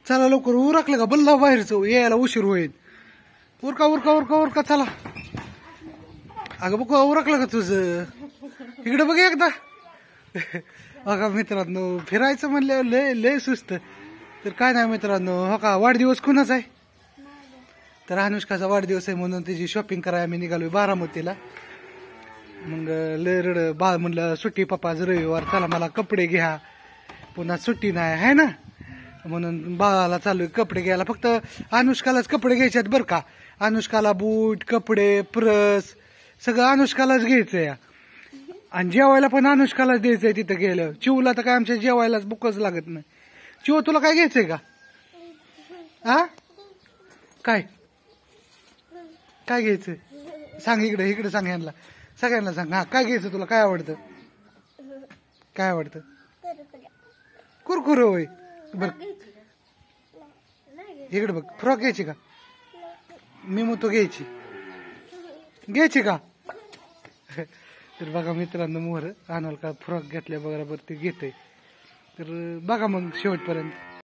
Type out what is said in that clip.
चला लवकर उरकलं का बल्ला बाहेरचं यायला उशीर होईल. उरका उरका उरका उरका चला. अगं बघ उरकलं का तुझं इकडे बघ एकदा. बघा मित्रांनो फिरायचं म्हणल्यावर लय लय सुस्त. तर काय नाही मित्रांनो हो का वाढदिवस कुणाचा आहे. तर अनुष्काचा वाढदिवस आहे म्हणून त्याची शॉपिंग करायला आम्ही निघालोय बारामतीला. मग लय रड बाळ म्हणलं सुट्टी पप्पा आज रविवार चला मला कपडे घ्या पुन्हा सुट्टी नाही आहे ना म्हणून बाळाला चालू कपडे घ्यायला. फक्त अनुष्कालाच कपडे घ्यायचे आहेत बरं का. अनुष्काला बूट कपडे प्रस सगळं अनुष्कालाच घ्यायचंय आणि जेवायला पण अनुष्कालाच द्यायचंय तिथं गेलं. चिवला तर काय आमच्या जेवायलाच बुकच लागत नाही. चिव तुला काय घ्यायचंय का हा काय काय घ्यायचंय सांग इकडे इकडे सांग यांना सगळ्यांना सांग. हा काय घ्यायचं तुला काय आवडतं काय आवडतं कुरकुर होय बर इकडे बघ फ्रॉक घ्यायची का मी म्हणतो घ्यायची का. तर बघा मित्रांनो मोहर आणाल का फ्रॉक घेतल्या बरोबर ते घेते. तर बघा मग शेवटपर्यंत.